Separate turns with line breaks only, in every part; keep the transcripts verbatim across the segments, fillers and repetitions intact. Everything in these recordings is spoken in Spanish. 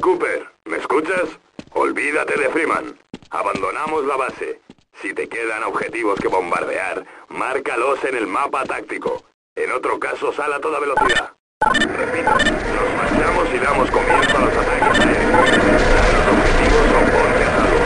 Cooper, ¿me escuchas? Olvídate de Freeman. Abandonamos la base. Si te quedan objetivos que bombardear, márcalos en el mapa táctico. En otro caso, sal a toda velocidad. Repito, nos marchamos y damos comienzo a los ataques aéreos. Los objetivos son ponte a salvo.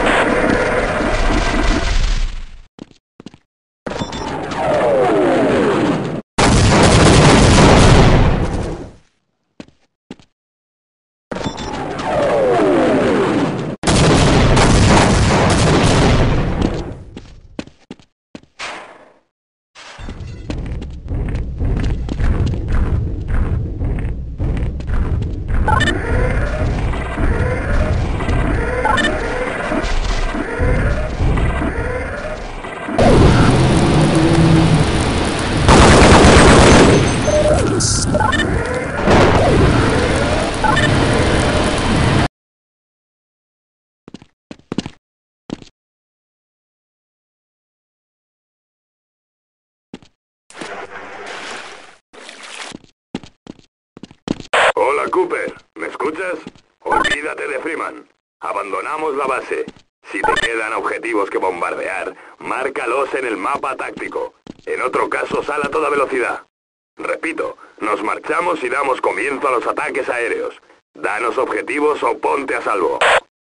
Hola Cooper, ¿me escuchas? Olvídate de Freeman. Abandonamos la base. Si te quedan objetivos que bombardear, márcalos en el mapa táctico. En otro caso, sal a toda velocidad. Repito, nos marchamos y damos comienzo a los ataques aéreos. Danos objetivos o ponte a salvo.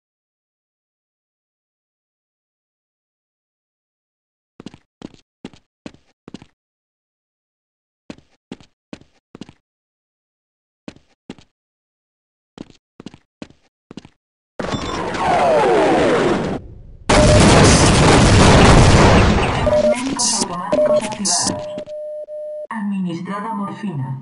Automáticos activados. Administrada morfina.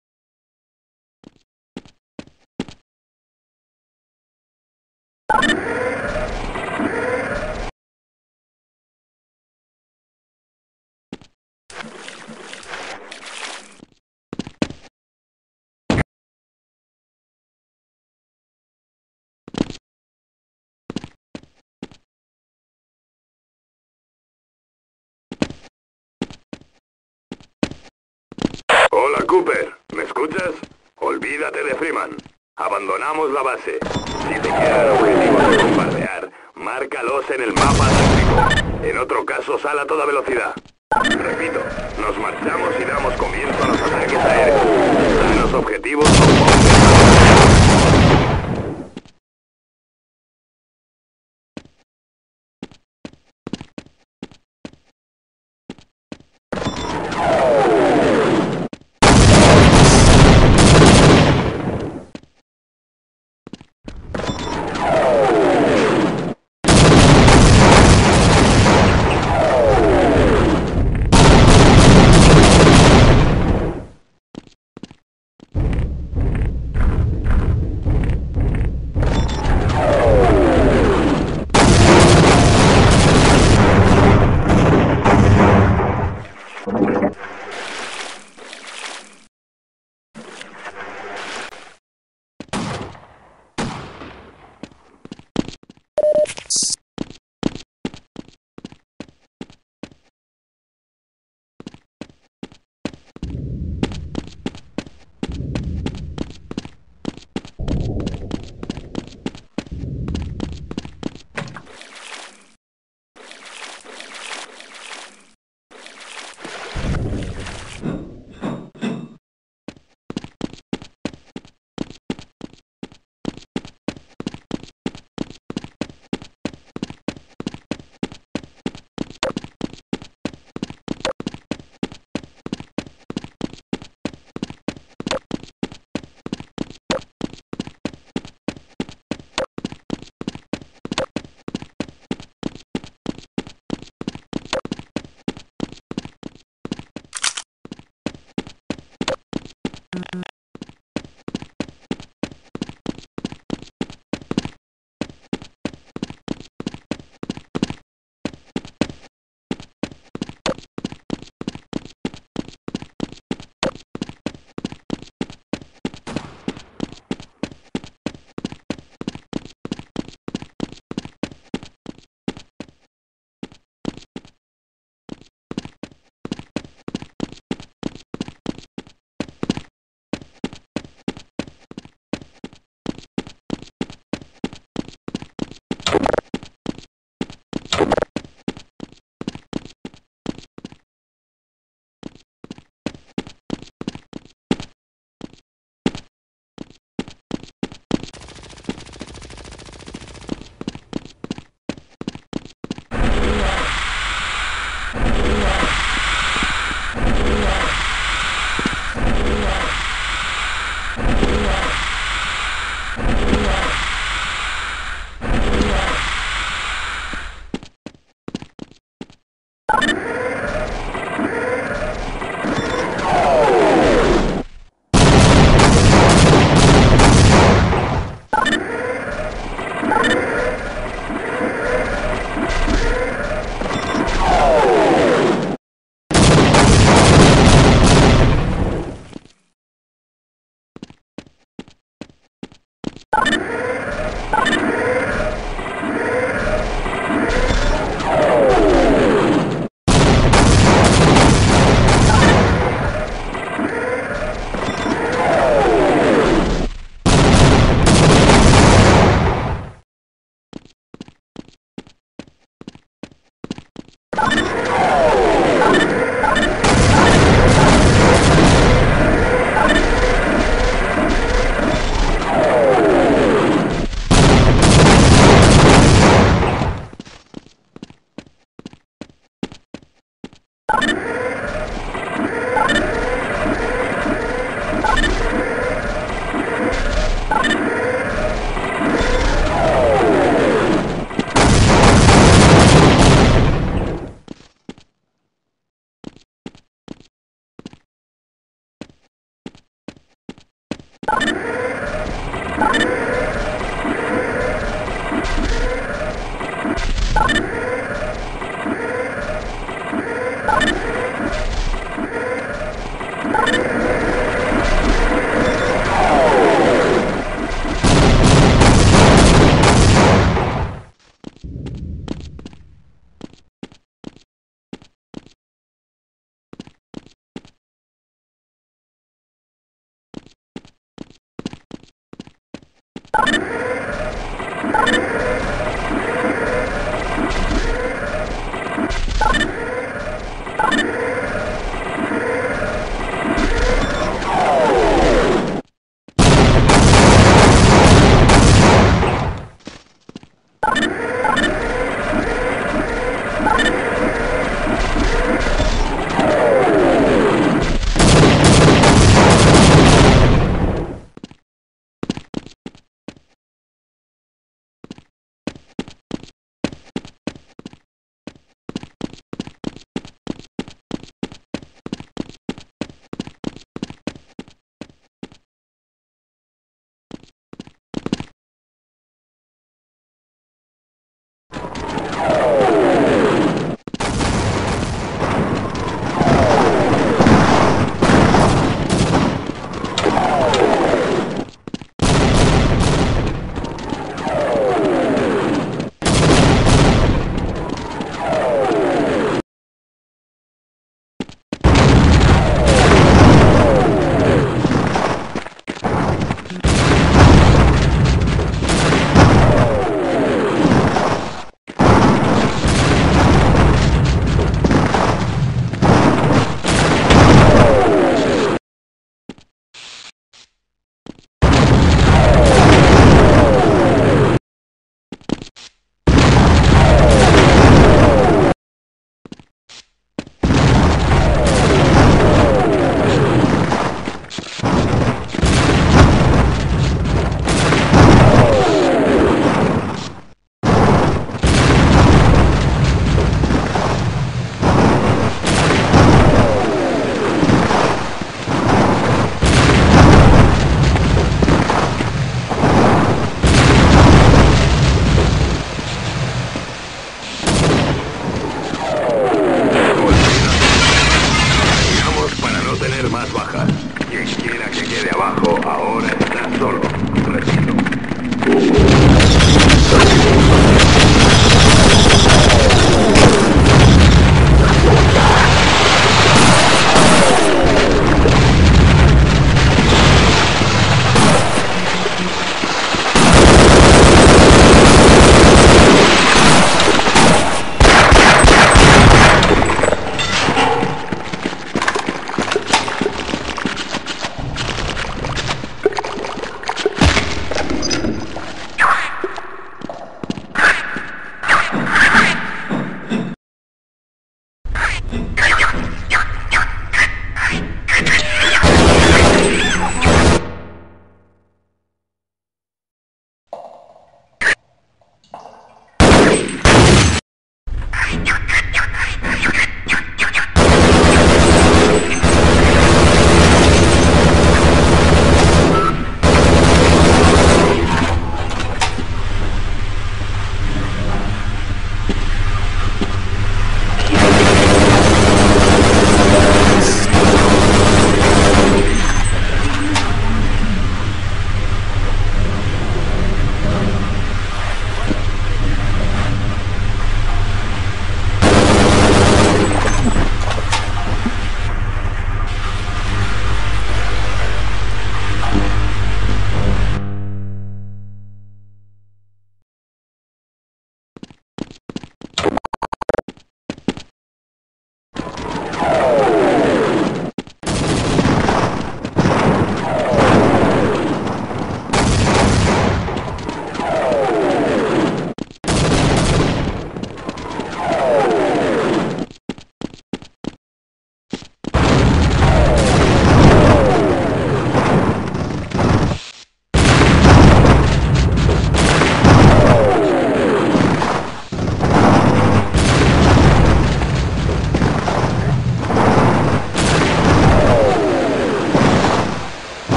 Hola Cooper, ¿me escuchas? Olvídate de Freeman. Abandonamos la base. Si te quedan objetivos que bombardear, márcalos en el mapa táctico. En otro caso, sal a toda velocidad. Repito, nos marchamos y damos comienzo a los ataques aéreos. Danos objetivos o ponte a salvo.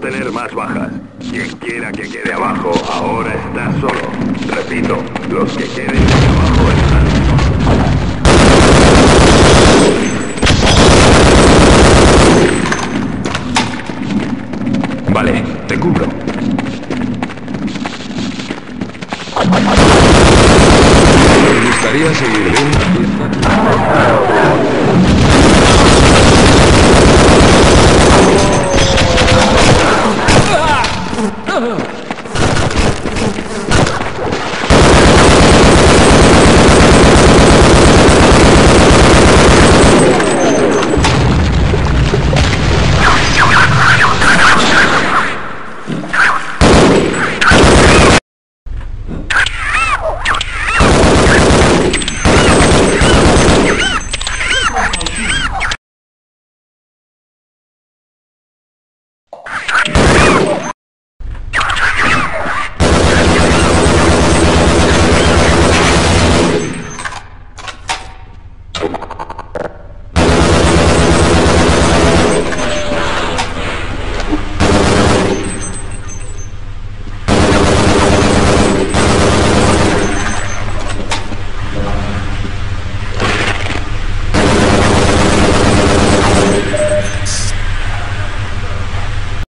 tener más bajas. Quien quiera que quede abajo, ahora está solo. Repito, los que queden abajo están solos.
Vale, te cubro. ¿Te gustaría seguir de una fiesta?